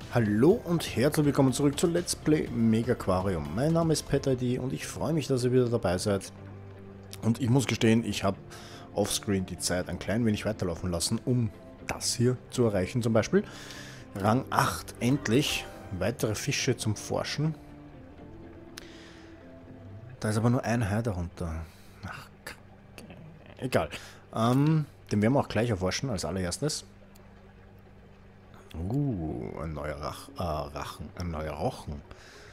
Hallo und herzlich willkommen zurück zu Let's Play Megaquarium. Mein Name ist PetID und ich freue mich, dass ihr wieder dabei seid. Und ich muss gestehen, ich habe offscreen die Zeit ein klein wenig weiterlaufen lassen, um das hier zu erreichen zum Beispiel. Rang 8, endlich. Weitere Fische zum Forschen. Da ist aber nur ein Hai darunter. Ach, egal. Den werden wir auch gleich erforschen als allererstes. Ein neuer Rachen, ein neuer Rochen.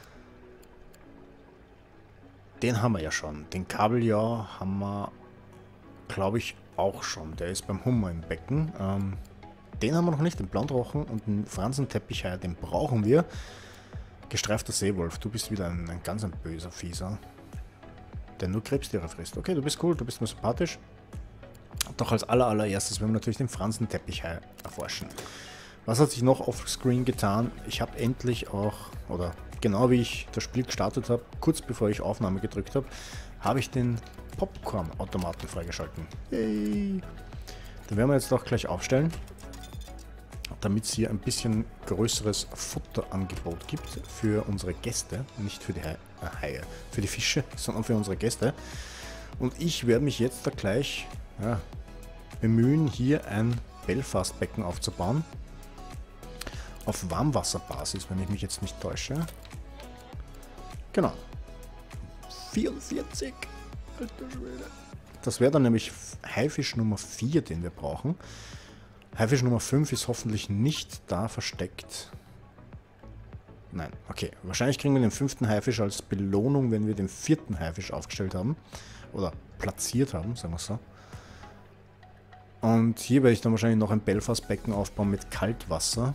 Den haben wir ja schon. Den Kabeljau haben wir, glaube ich, auch schon. Der ist beim Hummer im Becken. Den haben wir noch nicht, den Blondrochen und den Franzenteppichhai, den brauchen wir. Gestreifter Seewolf, du bist wieder ein ganz böser Fieser, der nur Krebstiere frisst. Okay, du bist cool, du bist mir sympathisch. Doch als allererstes werden wir natürlich den Franzenteppichhai erforschen. Was hat sich noch offscreen getan? Ich habe endlich auch, oder genau wie ich das Spiel gestartet habe, kurz bevor ich Aufnahme gedrückt habe, habe ich den Popcorn-Automaten freigeschalten. Yay! Den werden wir jetzt auch gleich aufstellen, damit es hier ein bisschen größeres Futterangebot gibt für unsere Gäste, nicht für die Haie, für die Fische, sondern für unsere Gäste. Und ich werde mich jetzt da gleich bemühen, hier ein Belfast-Becken aufzubauen. Auf Warmwasserbasis, wenn ich mich jetzt nicht täusche. Genau. 44. Alter Schwede. Das wäre dann nämlich Haifisch Nummer 4, den wir brauchen. Haifisch Nummer 5 ist hoffentlich nicht da versteckt. Nein, okay. Wahrscheinlich kriegen wir den 5. Haifisch als Belohnung, wenn wir den 4. Haifisch aufgestellt haben. Oder platziert haben, sagen wir so. Und hier werde ich dann wahrscheinlich noch ein Belfast-Becken aufbauen mit Kaltwasser.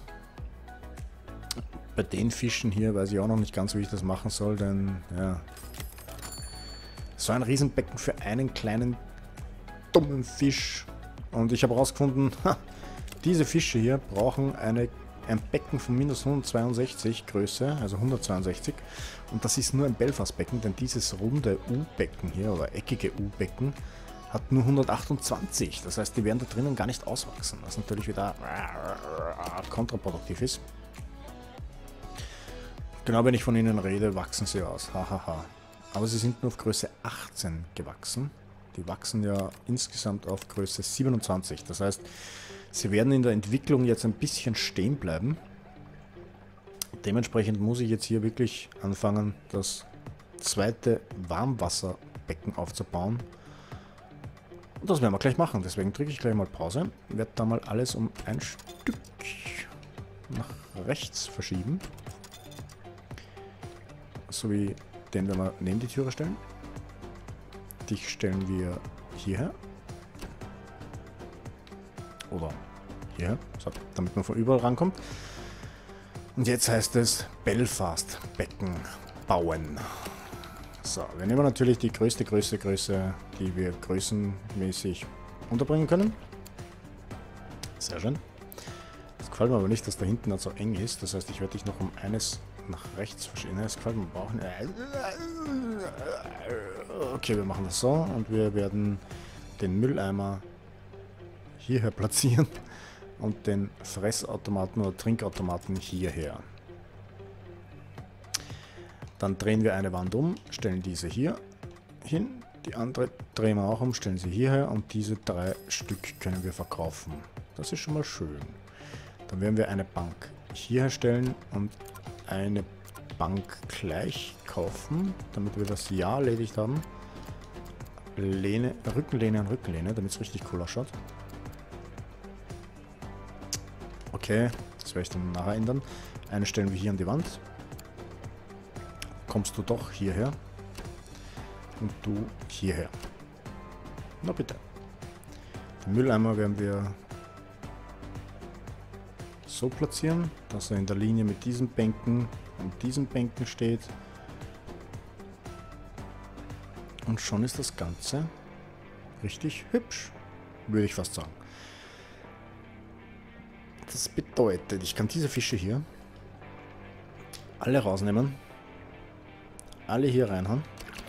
Bei den Fischen hier weiß ich auch noch nicht ganz, wie ich das machen soll, denn ja, so ein Riesenbecken für einen kleinen dummen Fisch. Und ich habe herausgefunden, diese Fische hier brauchen ein Becken von minus 162 Größe, also 162. Und das ist nur ein Belfast-Becken, denn dieses runde U-Becken hier, oder eckige U-Becken, hat nur 128. Das heißt, die werden da drinnen gar nicht auswachsen, was natürlich wieder kontraproduktiv ist. Genau, wenn ich von ihnen rede, wachsen sie aus. Hahaha. Aber sie sind nur auf Größe 18 gewachsen. Die wachsen ja insgesamt auf Größe 27. Das heißt, sie werden in der Entwicklung jetzt ein bisschen stehen bleiben. Dementsprechend muss ich jetzt hier wirklich anfangen, das zweite Warmwasserbecken aufzubauen. Und das werden wir gleich machen. Deswegen drücke ich gleich mal Pause. Ich werde da mal alles um ein Stück nach rechts verschieben. So wie den werden wir neben die Türe stellen. Dich stellen wir hierher. Oder hierher, so, damit man von überall rankommt. Und jetzt heißt es Belfast-Becken bauen. So, wir nehmen natürlich die größte Größe, die wir größenmäßig unterbringen können. Sehr schön. Es gefällt mir aber nicht, dass da hinten dann so eng ist. Das heißt, ich werde dich noch um eines nach rechts verschieben. Es gefällt mir auch nicht. Okay, wir machen das so und wir werden den Mülleimer hierher platzieren und den Fressautomaten oder Trinkautomaten hierher. Dann drehen wir eine Wand um, stellen diese hier hin, die andere drehen wir auch um, stellen sie hierher und diese 3 Stück können wir verkaufen. Das ist schon mal schön. Dann werden wir eine Bank hierher stellen und eine Bank gleich kaufen, damit wir das ja erledigt haben. Rückenlehne an Rückenlehne, damit es richtig cool ausschaut. Okay, das werde ich dann nachher ändern. Eine stellen wir hier an die Wand. Kommst du doch hierher. Und du hierher. Na bitte. Den Mülleimer werden wir so platzieren, dass er in der Linie mit diesen Bänken und diesen Bänken steht. Und schon ist das Ganze richtig hübsch, würde ich fast sagen. Das bedeutet, ich kann diese Fische hier alle rausnehmen, alle hier reinhauen.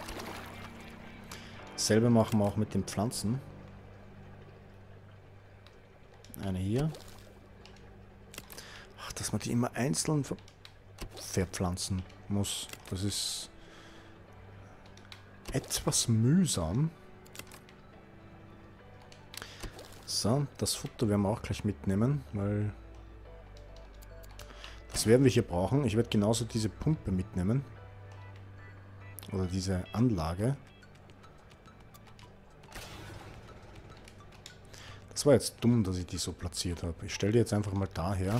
Dasselbe machen wir auch mit den Pflanzen. Eine hier. dass man die immer einzeln verpflanzen muss. Das ist etwas mühsam. So, das Futter werden wir auch gleich mitnehmen, weil das werden wir hier brauchen. Ich werde genauso diese Pumpe mitnehmen. Oder diese Anlage. Das war jetzt dumm, dass ich die so platziert habe. Ich stelle die jetzt einfach mal daher.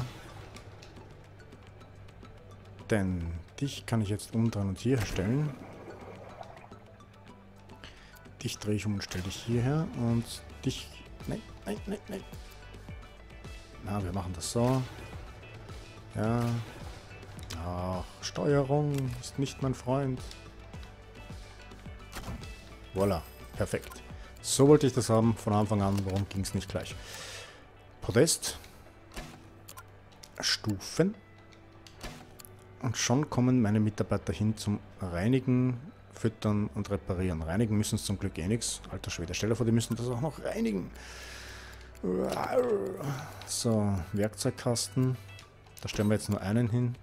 Denn dich kann ich jetzt umdrehen und hierher stellen. Dich drehe ich um und stelle dich hierher. Und dich... Nein, nein, nein, nein. Na, wir machen das so. Ja. Ach, Steuerung ist nicht mein Freund. Voilà, perfekt. So wollte ich das haben von Anfang an. Warum ging es nicht gleich? Podest. Stufen. Und schon kommen meine Mitarbeiter hin zum Reinigen, Füttern und Reparieren. Reinigen müssen es zum Glück eh nichts. Alter Schwede, stell dir vor, die müssen das auch noch reinigen. So, Werkzeugkasten. Da stellen wir jetzt nur einen hin.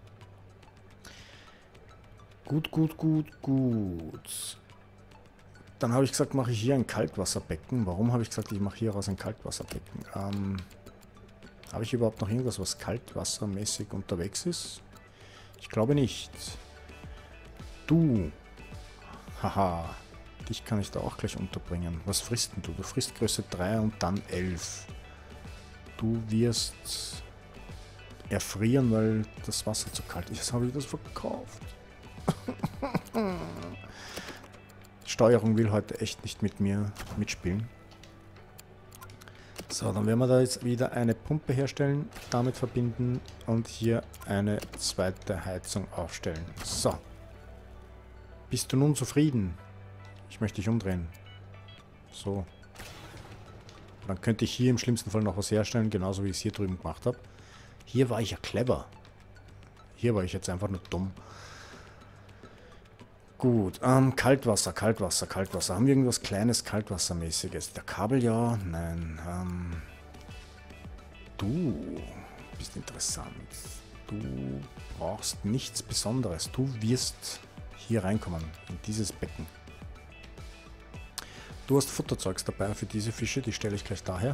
Gut, gut, gut, gut. Dann habe ich gesagt, mache ich hier ein Kaltwasserbecken. Warum habe ich gesagt, ich mache hier raus ein Kaltwasserbecken? Habe ich überhaupt noch irgendwas, was kaltwassermäßig unterwegs ist? Ich glaube nicht. Du. Haha. Dich kann ich da auch gleich unterbringen. Was frisst denn du? Du frisst Größe 3 und dann 11. Du wirst erfrieren, weil das Wasser zu kalt ist. Jetzt habe ich das verkauft. Steuerung will heute echt nicht mit mir mitspielen. So, dann werden wir da jetzt wieder eine Pumpe herstellen, damit verbinden und hier eine zweite Heizung aufstellen. So. Bist du nun zufrieden? Ich möchte dich umdrehen. So. Dann könnte ich hier im schlimmsten Fall noch was herstellen, genauso wie ich es hier drüben gemacht habe. Hier war ich ja clever. Hier war ich jetzt einfach nur dumm. Gut, Kaltwasser, Kaltwasser, Kaltwasser. Haben wir irgendwas kleines Kaltwassermäßiges? Der Kabeljau? Nein. Du bist interessant. Du brauchst nichts Besonderes. Du wirst hier reinkommen, in dieses Becken. Du hast Futterzeugs dabei für diese Fische, die stelle ich gleich daher.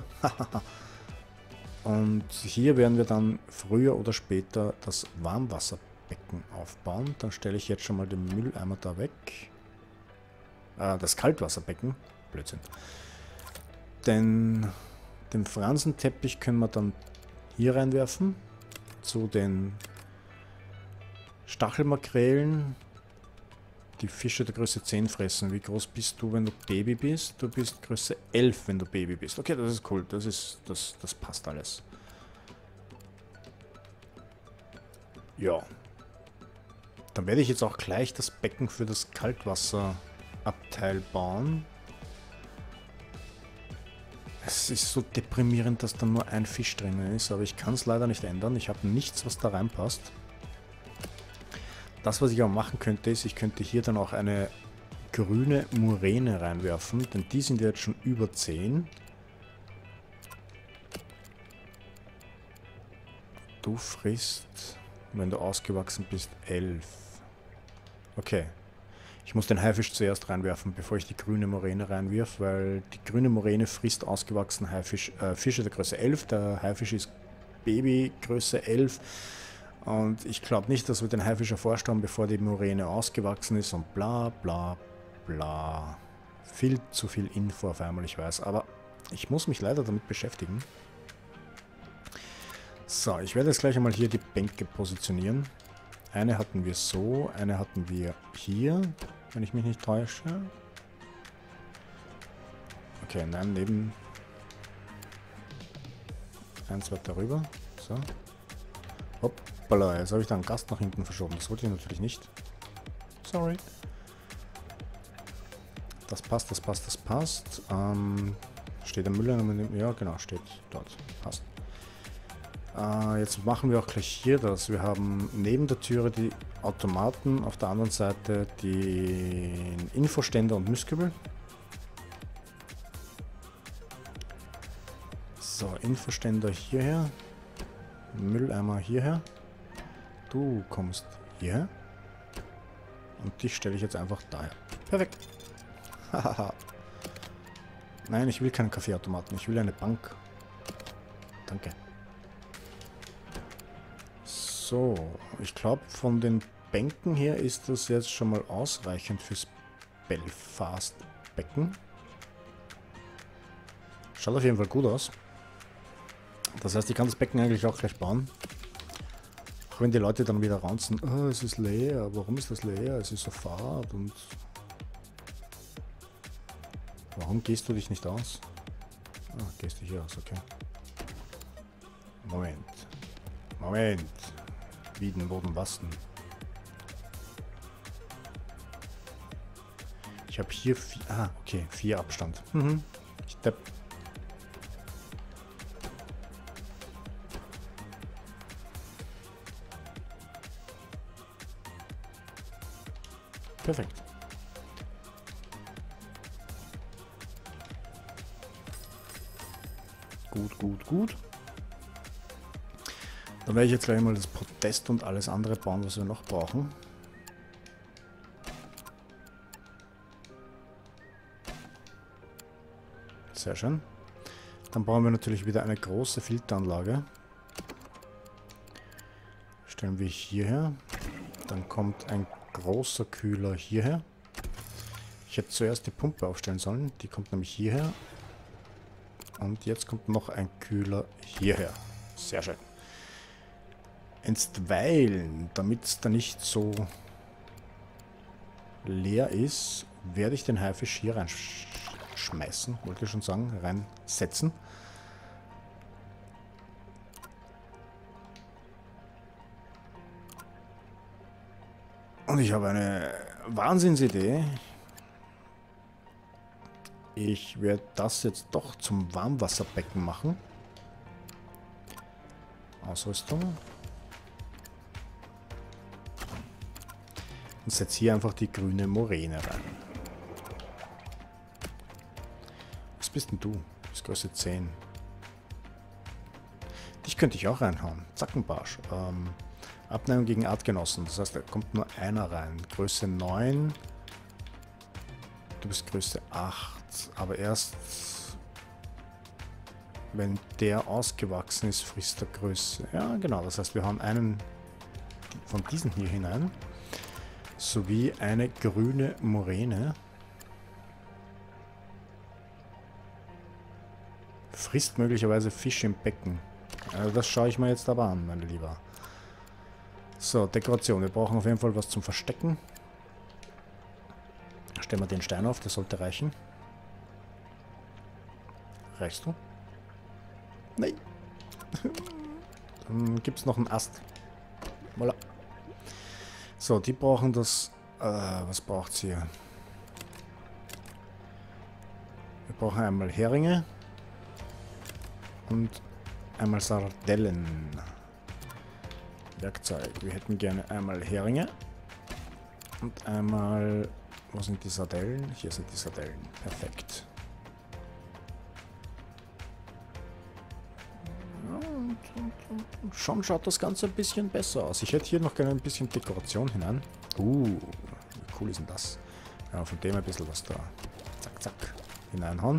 Und hier werden wir dann früher oder später das Warmwasserbecken aufbauen. Dann stelle ich jetzt schon mal den Mülleimer da weg. Das Kaltwasserbecken. Blödsinn. Denn den Fransenteppich können wir dann hier reinwerfen. Zu den Stachelmakrelen. Die Fische der Größe 10 fressen. Wie groß bist du, wenn du Baby bist? Du bist Größe 11, wenn du Baby bist. Okay, das ist cool. Das passt alles. Ja. Dann werde ich jetzt auch gleich das Becken für das Kaltwasserabteil bauen. Es ist so deprimierend, dass da nur ein Fisch drinnen ist, aber ich kann es leider nicht ändern. Ich habe nichts, was da reinpasst. Das, was ich auch machen könnte, ist, ich könnte hier dann auch eine grüne Muräne reinwerfen, denn die sind jetzt schon über 10. Du frisst, wenn du ausgewachsen bist, 11. Okay. Ich muss den Haifisch zuerst reinwerfen, bevor ich die grüne Moräne reinwirf, weil die grüne Moräne frisst ausgewachsene Fische der Größe 11. Der Haifisch ist Baby Größe 11. Und ich glaube nicht, dass wir den Haifisch erforscht haben, bevor die Moräne ausgewachsen ist und bla bla bla. Viel zu viel Info auf einmal, ich weiß. Aber ich muss mich leider damit beschäftigen. So, ich werde jetzt gleich einmal hier die Bänke positionieren. Eine hatten wir so, eine hatten wir hier, wenn ich mich nicht täusche. Okay, nein, neben... Eins weiter rüber. So. Hoppala, jetzt habe ich da einen Gast nach hinten verschoben. Das wollte ich natürlich nicht. Sorry. Das passt, das passt, das passt. Steht der Müller? Ja, genau, steht dort. Passt. Jetzt machen wir auch gleich hier das. Wir haben neben der Türe die Automaten, auf der anderen Seite den Infoständer und Mistkübel. So, Infoständer hierher. Mülleimer hierher. Du kommst hierher. Und dich stelle ich jetzt einfach daher. Perfekt. Hahaha. Nein, ich will keinen Kaffeeautomaten. Ich will eine Bank. Danke. So, ich glaube, von den Bänken her ist das jetzt schon mal ausreichend fürs Belfast-Becken. Schaut auf jeden Fall gut aus. Das heißt, ich kann das Becken eigentlich auch gleich bauen. Auch wenn die Leute dann wieder ranzen, oh, es ist leer, warum ist das leer? Es ist so fad und... Warum gehst du dich nicht aus? Ah, gehst du hier aus, okay. Moment. Moment. Wieden, Boden, Wasten. Ich habe hier 4... Ah, okay, 4 Abstand. Ich depp. Perfekt. Gut, gut, gut. Dann werde ich jetzt gleich mal das Podest und alles andere bauen, was wir noch brauchen. Sehr schön. Dann bauen wir natürlich wieder eine große Filteranlage. Stellen wir hierher. Dann kommt ein großer Kühler hierher. Ich hätte zuerst die Pumpe aufstellen sollen. Die kommt nämlich hierher. Und jetzt kommt noch ein Kühler hierher. Sehr schön. Einstweilen, damit es da nicht so leer ist, werde ich den Haifisch hier reinschmeißen. Wollte ich schon sagen, reinsetzen. Und ich habe eine Wahnsinnsidee. Ich werde das jetzt doch zum Warmwasserbecken machen. Ausrüstung. Und setze hier einfach die grüne Moräne rein. Was bist denn du? Du bist Größe 10. Dich könnte ich auch reinhauen. Zackenbarsch. Abneigung gegen Artgenossen. Das heißt, da kommt nur einer rein. Größe 9. Du bist Größe 8. Aber erst, wenn der ausgewachsen ist, frisst er Größe. Ja, genau. Das heißt, wir haben einen von diesen hier hinein. Sowie eine grüne Moräne. Frisst möglicherweise Fische im Becken. Das schaue ich mir jetzt aber an, meine Lieber. So, Dekoration. Wir brauchen auf jeden Fall was zum Verstecken. Stellen wir den Stein auf, das sollte reichen. Reichst du? Nein. Dann gibt es noch einen Ast. Voilà. So, die brauchen das... was braucht sie hier? Wir brauchen einmal Heringe. Und einmal Sardellen. Werkzeug. Wir hätten gerne einmal Heringe. Und einmal... Wo sind die Sardellen? Hier sind die Sardellen. Perfekt. Und schon schaut das Ganze ein bisschen besser aus. Ich hätte hier noch gerne ein bisschen Dekoration hinein. Wie cool ist denn das? Ja, von dem ein bisschen was da. Zack, zack. Hineinhauen.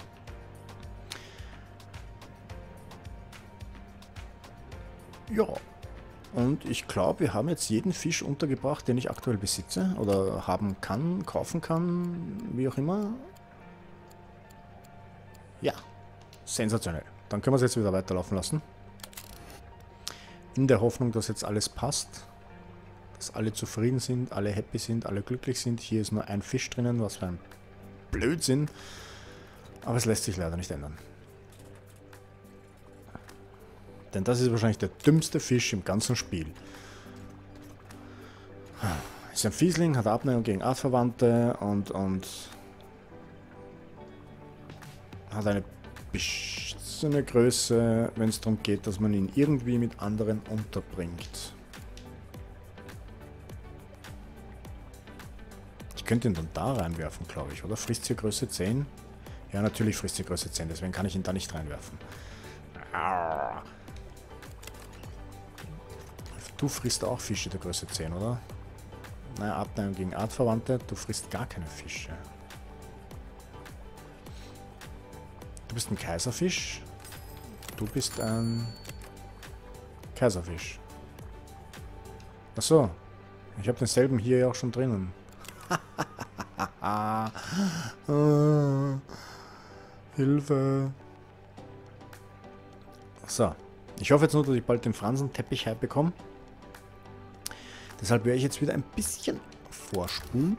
Ja. Und ich glaube, wir haben jetzt jeden Fisch untergebracht, den ich aktuell besitze. Oder haben kann, kaufen kann, wie auch immer. Ja. Sensationell. Dann können wir es jetzt wieder weiterlaufen lassen. In der Hoffnung, dass jetzt alles passt. Dass alle zufrieden sind, alle happy sind, alle glücklich sind. Hier ist nur ein Fisch drinnen, was für ein Blödsinn. Aber es lässt sich leider nicht ändern. Denn das ist wahrscheinlich der dümmste Fisch im ganzen Spiel. Ist ein Fiesling, hat Abneigung gegen Artverwandte und hat eine beschissene Größe, wenn es darum geht, dass man ihn irgendwie mit anderen unterbringt. Ich könnte ihn dann da reinwerfen, glaube ich, oder? Frisst hier Größe 10? Ja, natürlich frisst hier Größe 10, deswegen kann ich ihn da nicht reinwerfen. du frisst auch Fische der Größe 10, oder? Naja, Artneigung gegen Artverwandte. Du frisst gar keine Fische. Du bist ein Kaiserfisch. Du bist ein Kaiserfisch. Achso. Ich habe denselben hier ja auch schon drinnen. Hilfe. So. Ich hoffe jetzt nur, dass ich bald den Fransenteppich bekomme. Deshalb werde ich jetzt wieder ein bisschen vorspulen.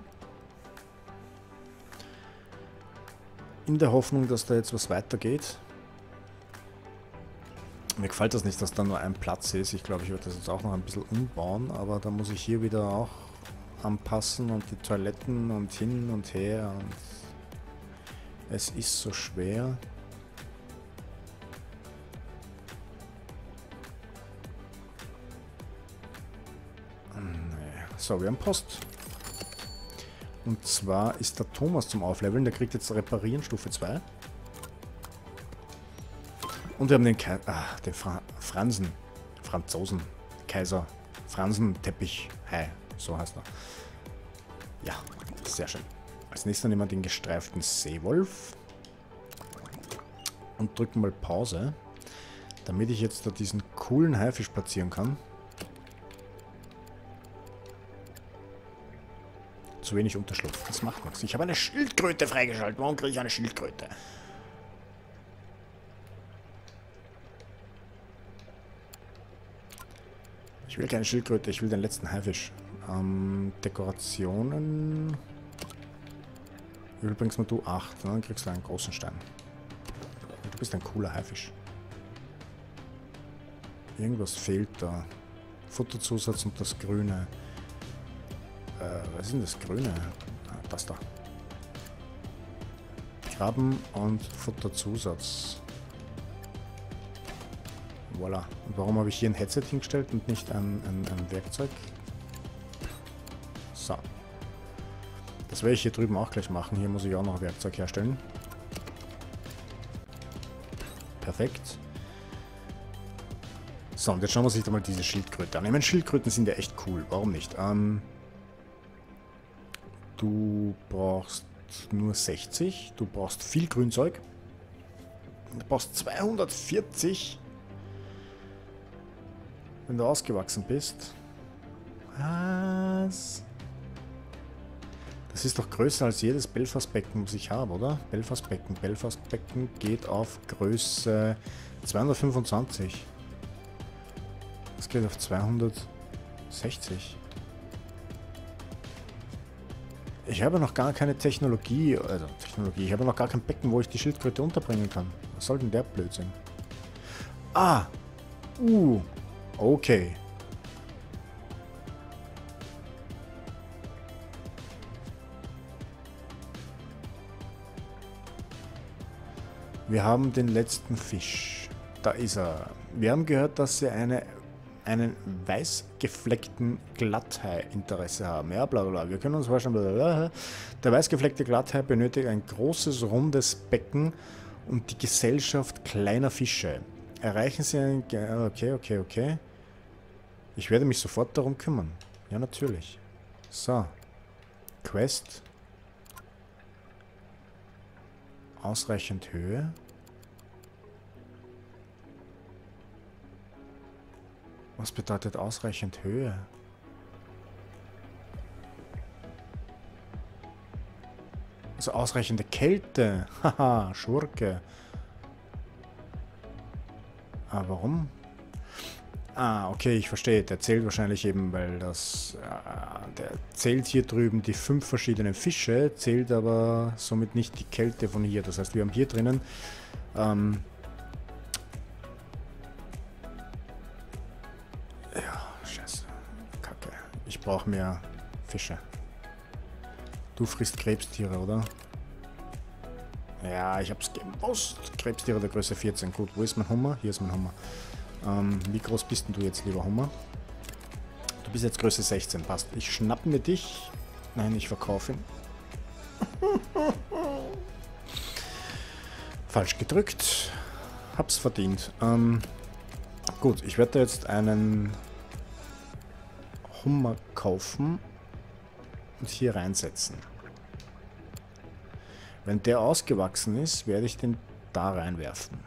In der Hoffnung, dass da jetzt was weitergeht. Mir gefällt das nicht, dass da nur ein Platz ist. Ich glaube, ich werde das jetzt auch noch ein bisschen umbauen. Aber da muss ich hier wieder auch anpassen und die Toiletten und hin und her. Und es ist so schwer. So, wir haben Post. Und zwar ist der Thomas zum Aufleveln. Der kriegt jetzt Reparieren Stufe 2. Und wir haben den Fransen. Franzosen. Kaiser. Fransenteppich. Hi. So heißt er. Ja, sehr schön. Als nächstes nehmen wir den gestreiften Seewolf. Und drücken mal Pause. Damit ich jetzt da diesen coolen Haifisch platzieren kann. Zu wenig Unterschlupf. Das macht nichts. Ich habe eine Schildkröte freigeschaltet. Warum kriege ich eine Schildkröte? Ich will keine Schildkröte, ich will den letzten Haifisch. Dekorationen. Wie viel bringst du? 8. Dann kriegst du einen großen Stein. Du bist ein cooler Haifisch. Irgendwas fehlt da. Futterzusatz und das Grüne. Was ist denn das Grüne? Ah, das da. Graben und Futterzusatz. Voila. Und warum habe ich hier ein Headset hingestellt und nicht ein Werkzeug? So. Das werde ich hier drüben auch gleich machen. Hier muss ich auch noch ein Werkzeug herstellen. Perfekt. So, und jetzt schauen wir uns mal diese Schildkröte an. Ich meine, Schildkröten sind ja echt cool. Warum nicht? Du brauchst nur 60. Du brauchst viel Grünzeug. Du brauchst 240. Wenn du ausgewachsen bist. Was? Das ist doch größer als jedes Belfast-Becken, was ich habe, oder? Belfast-Becken. Belfast-Becken geht auf Größe 225. Das geht auf 260. Ich habe noch gar keine Technologie, ich habe noch gar kein Becken, wo ich die Schildkröte unterbringen kann. Was soll denn der Blödsinn? Ah! Okay. Wir haben den letzten Fisch. Da ist er. Wir haben gehört, dass sie einen weiß gefleckten Glatthai Interesse haben. Ja, bla bla. Wir können uns vorstellen, bla bla. Der weiß gefleckte Glatthai benötigt ein großes, rundes Becken und die Gesellschaft kleiner Fische. Erreichen Sie ein... Okay. Ich werde mich sofort darum kümmern. Ja, natürlich. So. Quest. Ausreichend Höhe. Was bedeutet ausreichend Höhe? Also ausreichende Kälte. Haha, Schurke. Aber warum? Ah, okay, ich verstehe. Der zählt wahrscheinlich eben, weil das... der zählt hier drüben die 5 verschiedenen Fische, zählt aber somit nicht die Kälte von hier. Das heißt, wir haben hier drinnen... Ich brauche mehr Fische. Du frisst Krebstiere, oder? Ja, ich hab's gewusst. Krebstiere der Größe 14. Gut, wo ist mein Hummer? Hier ist mein Hummer. Wie groß bist denn du jetzt, lieber Hummer? Du bist jetzt Größe 16. Passt. Ich schnapp mir dich. Nein, ich verkaufe ihn. Falsch gedrückt. Hab's verdient. Gut, ich werde da jetzt einen Hummer kaufen und hier reinsetzen. Wenn der ausgewachsen ist, werde ich den da reinwerfen.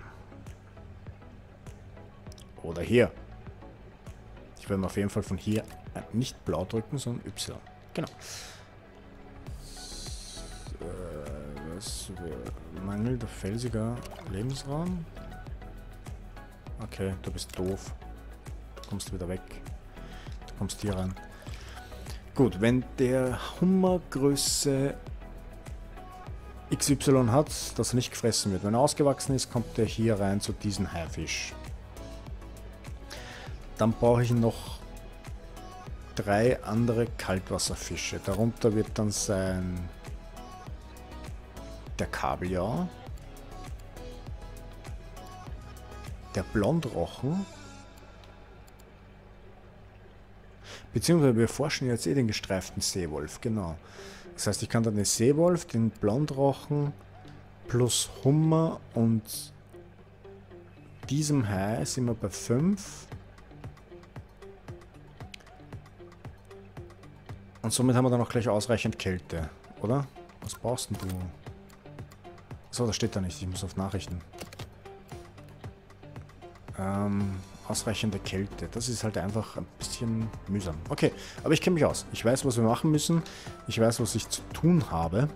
Oder hier. Ich werde auf jeden Fall von hier nicht blau drücken, sondern Y. Genau. Was mangelt der felsiger Lebensraum? Okay, du bist doof. Du kommst wieder weg. Du kommst hier rein. Gut, wenn der Hummer Größe XY hat, dass er nicht gefressen wird. Wenn er ausgewachsen ist, kommt er hier rein zu diesem Haifisch. Dann brauche ich noch 3 andere Kaltwasserfische. Darunter wird dann sein der Kabeljau, der Blondrochen, beziehungsweise wir forschen jetzt den gestreiften Seewolf, genau. Das heißt, ich kann dann den Seewolf, den Blondrochen plus Hummer und diesem Hai sind wir bei 5. Und somit haben wir dann auch gleich ausreichend Kälte, oder? Was brauchst denn du? So, das steht da nicht. Ich muss auf Nachrichten. Ausreichende Kälte. Das ist halt einfach ein bisschen mühsam. Okay, aber ich kenne mich aus. Ich weiß, was wir machen müssen. Ich weiß, was ich zu tun habe.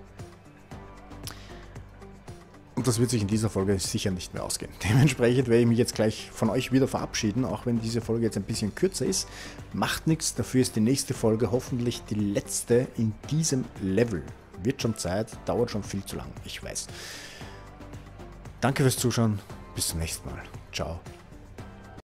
Und das wird sich in dieser Folge sicher nicht mehr ausgehen. Dementsprechend werde ich mich jetzt gleich von euch wieder verabschieden, auch wenn diese Folge jetzt ein bisschen kürzer ist. Macht nichts, dafür ist die nächste Folge hoffentlich die letzte in diesem Level. Wird schon Zeit, dauert schon viel zu lang, ich weiß. Danke fürs Zuschauen, bis zum nächsten Mal. Ciao.